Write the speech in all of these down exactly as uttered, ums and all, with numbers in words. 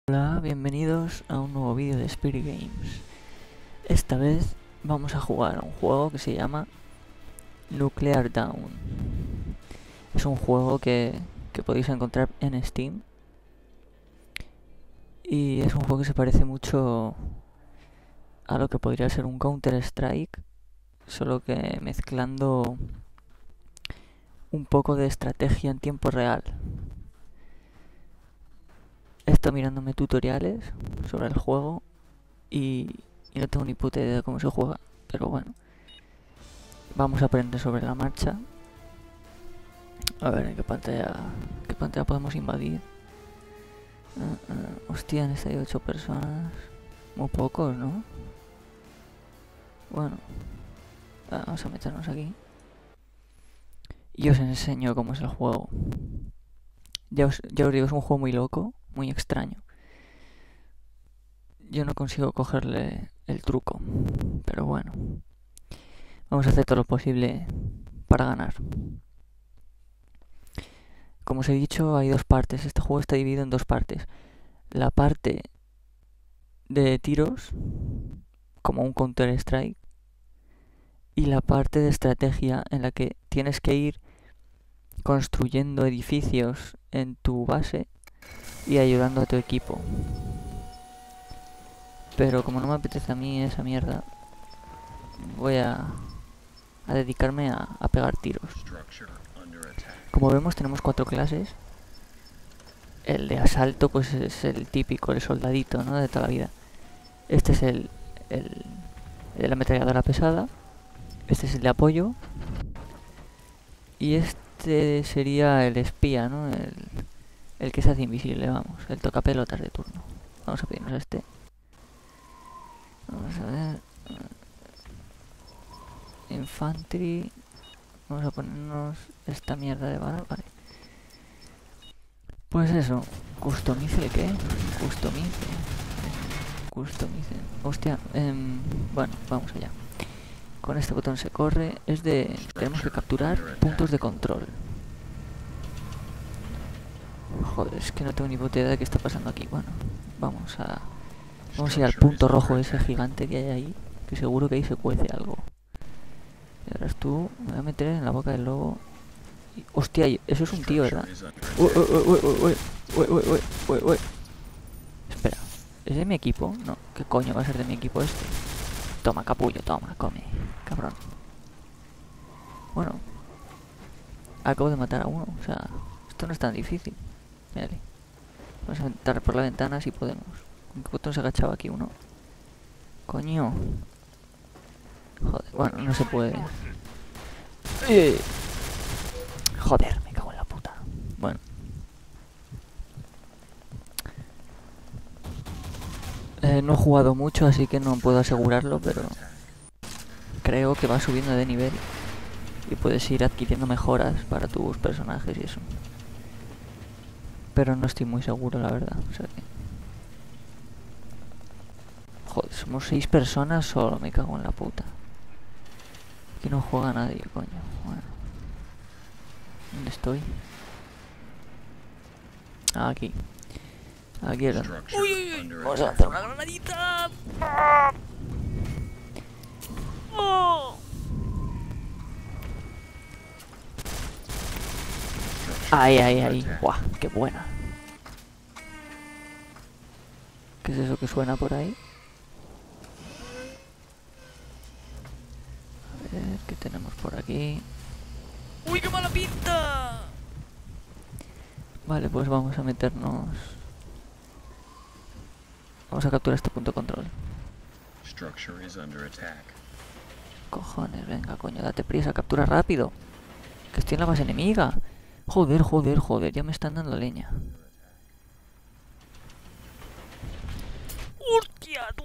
Hola, bienvenidos a un nuevo vídeo de Spirit Games. Esta vez vamos a jugar a un juego que se llama Nuclear Dawn. Es un juego que, que podéis encontrar en Steam. Y es un juego que se parece mucho a lo que podría ser un Counter-Strike, solo que mezclando un poco de estrategia en tiempo real. He estado mirándome tutoriales sobre el juego y, y no tengo ni puta idea de cómo se juega, pero bueno, vamos a aprender sobre la marcha. A ver, ¿en qué pantalla, qué pantalla podemos invadir? Uh, uh, hostia, en esta hay ocho personas. Muy pocos, ¿no? Bueno, ah, vamos a meternos aquí y os enseño cómo es el juego. Ya os, ya os digo, es un juego muy loco, muy extraño. Yo no consigo cogerle el truco, pero bueno, vamos a hacer todo lo posible para ganar. Como os he dicho, hay dos partes. Este juego está dividido en dos partes. La parte de tiros, como un Counter-Strike, y la parte de estrategia en la que tienes que ir construyendo edificios en tu base y ayudando a tu equipo. Pero como no me apetece a mí esa mierda, voy a, a dedicarme a, a pegar tiros. Como vemos, tenemos cuatro clases. El de asalto pues es el típico, el soldadito, ¿no?, de toda la vida. Este es el, el, el de la ametralladora pesada. Este es el de apoyo. Y este sería el espía, ¿no? El, el que se hace invisible, vamos. El tocapelotas de turno. Vamos a pedirnos a este. Vamos a ver. Infantry. Vamos a ponernos esta mierda de bala, vale. Pues eso. Customice el qué? Customice. Customice. Hostia. Eh, bueno, vamos allá. Con este botón se corre. Es de... Tenemos que capturar puntos de control. Joder, es que no tengo ni puta idea de qué está pasando aquí. Bueno, vamos a... Vamos a ir al punto rojo ese gigante que hay ahí. Que seguro que ahí se cuece algo. Y ahora tú, me voy a meter en la boca del lobo. Y, hostia, eso es un tío, ¿verdad? Uy, uy, uy, uy, uy, uy, uy, uy, uy, uy. Espera, ¿es de mi equipo? No, ¿qué coño va a ser de mi equipo este? Toma, capullo, toma, come, cabrón. Bueno, acabo de matar a uno, o sea, esto no es tan difícil. Mírale. Vamos a entrar por la ventana si podemos. ¿Con qué botón se agachaba aquí uno? Coño. Joder, bueno, no se puede. Eh. Joder, me cago en la puta. Bueno. Eh, no he jugado mucho, así que no puedo asegurarlo, pero creo que va subiendo de nivel y puedes ir adquiriendo mejoras para tus personajes y eso. Pero no estoy muy seguro, la verdad. O sea que... Joder, somos seis personas solo, me cago en la puta. Aquí no juega nadie, coño. Bueno. ¿Dónde estoy? Ah, aquí. Aquí era. ¡Uy, uy, uy! Vamos a lanzar una granadita. ¡Oh! Ahí, ahí, ahí. ¡Guau! ¡Qué buena! ¿Qué es eso que suena por ahí? A ver, ¿qué tenemos por aquí? ¡Uy, qué mala pinta! Vale, pues vamos a meternos... Vamos a capturar este punto de control. Cojones, venga, coño, date prisa, captura rápido. Que estoy en la base enemiga. Joder, joder, joder, ya me están dando leña. ¡Hostia, tú!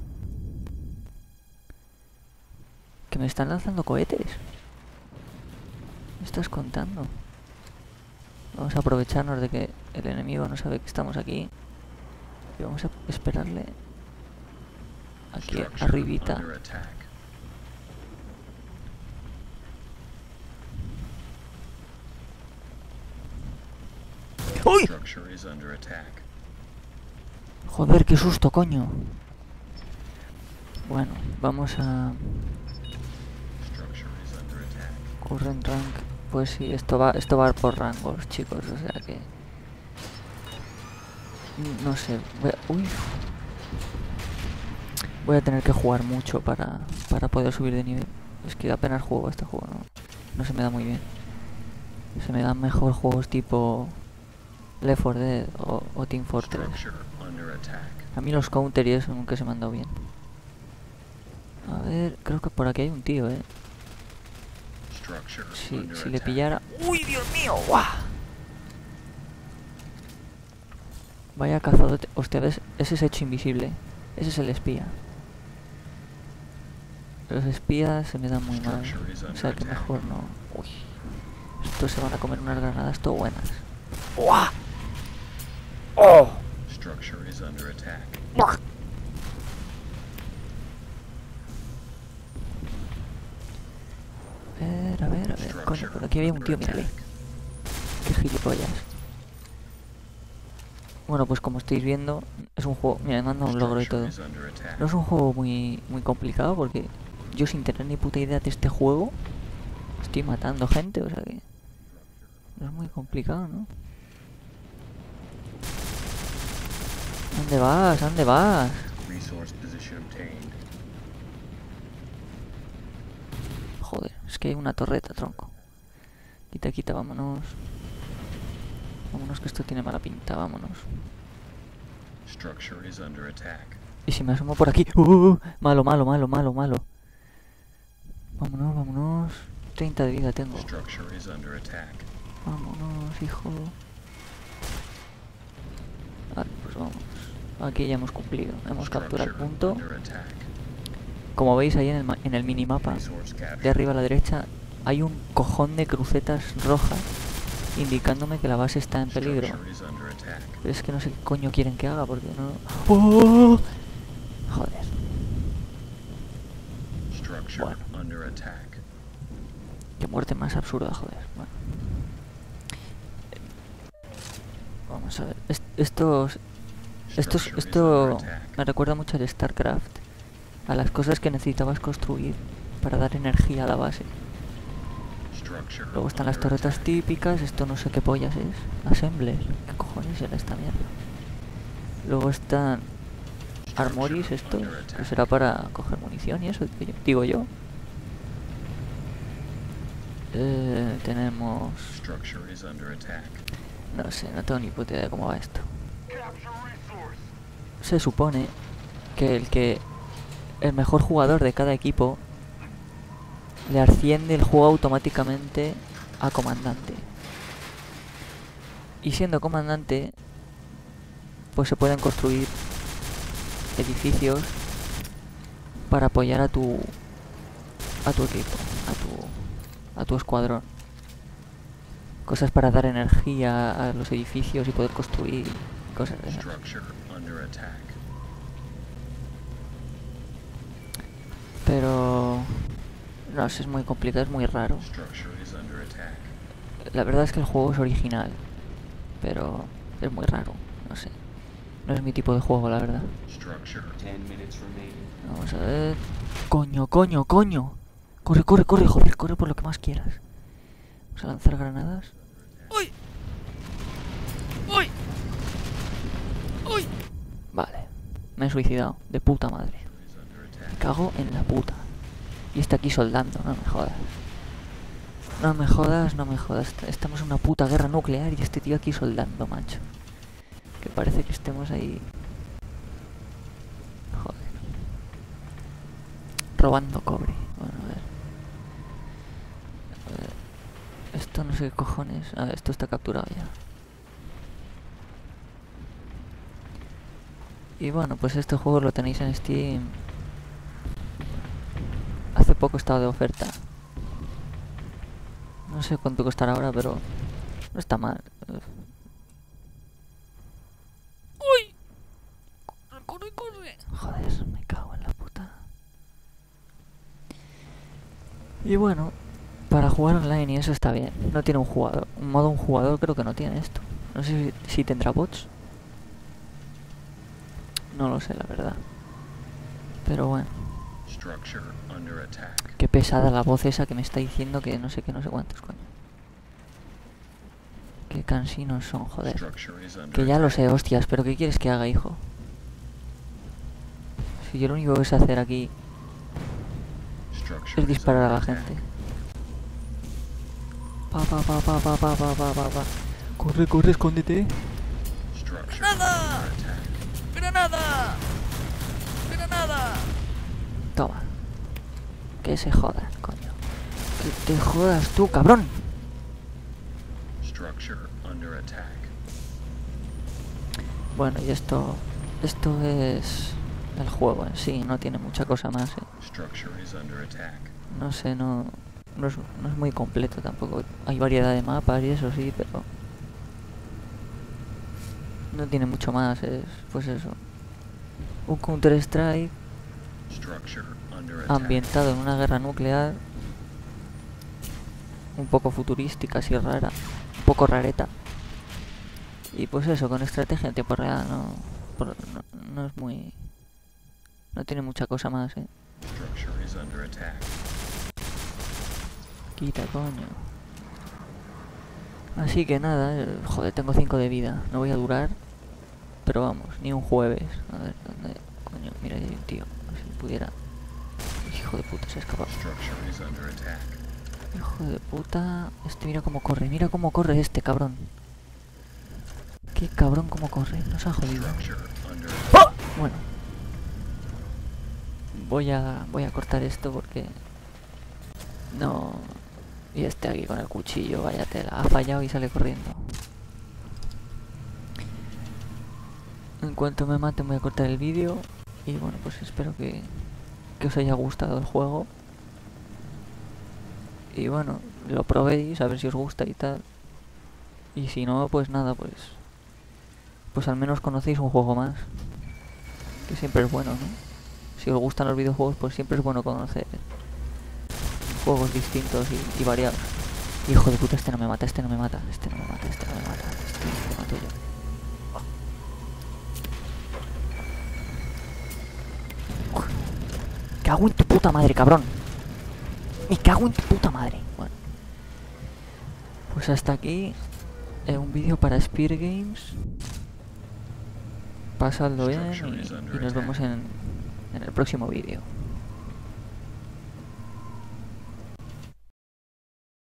Que me están lanzando cohetes. ¿Me estás contando? Vamos a aprovecharnos de que el enemigo no sabe que estamos aquí. Y vamos a esperarle aquí arribita. ¡Uy! Joder, qué susto, coño. Bueno, vamos a... Current rank. Pues sí, esto va, esto va por rangos, chicos, o sea que... No sé, voy a... Uy. Voy a tener que jugar mucho para, para poder subir de nivel. Es que apenas juego este juego, no, no se me da muy bien. Se me dan mejor juegos tipo Left four Dead o, o Team Fortress. A mí los counter y eso nunca se me han dado bien. A ver, creo que por aquí hay un tío, eh. Si, si le pillara... ¡Uy, Dios mío! ¡Guau! Vaya cazador... Hostia, ¿ves? Ese es hecho invisible. Ese es el espía. Los espías se me dan muy mal. O sea que mejor no... Uy. Estos se van a comer unas granadas todo buenas. ¡Guau! ¡Oh! ¡Buah! A ver, a ver, a ver. Coño, por aquí había un tío, mírale. Qué gilipollas. Bueno, pues como estáis viendo, es un juego... Mira, me manda un logro y todo. No es un juego muy, muy complicado porque yo sin tener ni puta idea de este juego estoy matando gente, o sea que... No es muy complicado, ¿no? ¿Dónde vas? ¿Dónde vas? Joder, es que hay una torreta, tronco. Quita, quita, vámonos. Vámonos que esto tiene mala pinta, vámonos. Y si me asomo por aquí... ¡Uh! Malo, malo, malo, malo, malo. Vámonos, vámonos. treinta de vida tengo. Vámonos, hijo. Vale, pues vamos. Aquí ya hemos cumplido. Hemos capturado el punto. Como veis ahí en el, en el minimapa, de arriba a la derecha, hay un cojón de crucetas rojas indicándome que la base está en peligro. Pero es que no sé qué coño quieren que haga porque no... ¡Oh! Joder. Bueno. Qué muerte más absurda, joder. Bueno. Vamos a ver. Est estos... Estos... Esto me recuerda mucho al StarCraft. A las cosas que necesitabas construir para dar energía a la base. Luego están las torretas típicas. Esto no sé qué pollas es. Assembles. ¿Qué cojones era esta mierda? Luego están armories estos, que será para coger munición y eso, digo yo. Eh, tenemos... No sé, no tengo ni puta idea de cómo va esto. Se supone que el que... El mejor jugador de cada equipo le asciende el juego automáticamente a comandante. Y siendo comandante, pues se pueden construir edificios para apoyar a tu a tu equipo, a tu a tu escuadrón. Cosas para dar energía a los edificios y poder construir cosas de esas. Pero no sé, es muy complicado, es muy raro. La verdad es que el juego es original, pero es muy raro, no sé. No es mi tipo de juego, la verdad. Vamos a ver... Coño, coño, coño. Corre, corre, corre, joder, corre por lo que más quieras. Vamos a lanzar granadas. ¡Uy! ¡Uy! ¡Uy! Vale. Me he suicidado. De puta madre. Me cago en la puta. Y está aquí soldando, no me jodas. No me jodas, no me jodas. Estamos en una puta guerra nuclear y este tío aquí soldando, macho. Que parece que estemos ahí... Joder. Robando cobre. Bueno, a ver. A ver. Esto no sé qué cojones. Ah, esto está capturado ya. Y bueno, pues este juego lo tenéis en Steam. Hace poco estaba de oferta. No sé cuánto costará ahora, pero no está mal. ¡Uy! ¡Corre, corre! Joder, me cago en la puta. Y bueno, para jugar online y eso está bien. No tiene un jugador. Un modo un jugador creo que no tiene esto. No sé si, si tendrá bots. No lo sé, la verdad. Pero bueno. Qué pesada la voz esa que me está diciendo que no sé qué, no sé cuántos, coño. Qué cansinos son, joder. Que ya lo sé, hostias, pero ¿qué quieres que haga, hijo? Si yo lo único que sé hacer aquí es disparar a la gente. Pa, pa, pa, pa, pa, pa, pa, pa, pa, pa. Corre, corre, escóndete. ¡Granada! ¡Granada! ¡Granada! Toma. Que se jodan, coño. Que te jodas tú, cabrón. Bueno, y esto... Esto es... el juego en sí, no tiene mucha cosa más, ¿eh? No sé, no... No es, no es muy completo tampoco. Hay variedad de mapas y eso sí, pero... no tiene mucho más, es... pues eso. Un Counter-Strike... ambientado en una guerra nuclear... un poco futurística, así rara. Un poco rareta. Y pues eso, con estrategia en tiempo real, no... no, no es muy... no tiene mucha cosa más, eh. Quita, coño. Así que nada, eh, joder, tengo cinco de vida. No voy a durar. Pero vamos, ni un jueves. A ver, ¿dónde? Coño, mira, hay un tío. A ver si pudiera... Hijo de puta, se ha escapado. Hijo de puta. Este mira cómo corre, mira cómo corre este cabrón. Qué cabrón cómo corre, nos ha jodido. ¡Oh! Bueno. Voy a, voy a cortar esto porque... no... Y este aquí con el cuchillo, vaya tela. Ha fallado y sale corriendo. En cuanto me maten voy a cortar el vídeo. Y bueno, pues espero que, que os haya gustado el juego. Y bueno, lo probéis, a ver si os gusta y tal. Y si no, pues nada, pues... pues al menos conocéis un juego más. Que siempre es bueno, ¿no? Si os gustan los videojuegos, pues siempre es bueno conocer juegos distintos y, y variados. Hijo de puta, este no me mata, este no me mata, este no me mata, este no me mata, este me mato yo. Oh. Me cago en tu puta madre, cabrón. Me cago en tu puta madre. Bueno. Pues hasta aquí eh, un vídeo para Spear Games. Pasadlo bien y, y nos vemos en, en el próximo vídeo.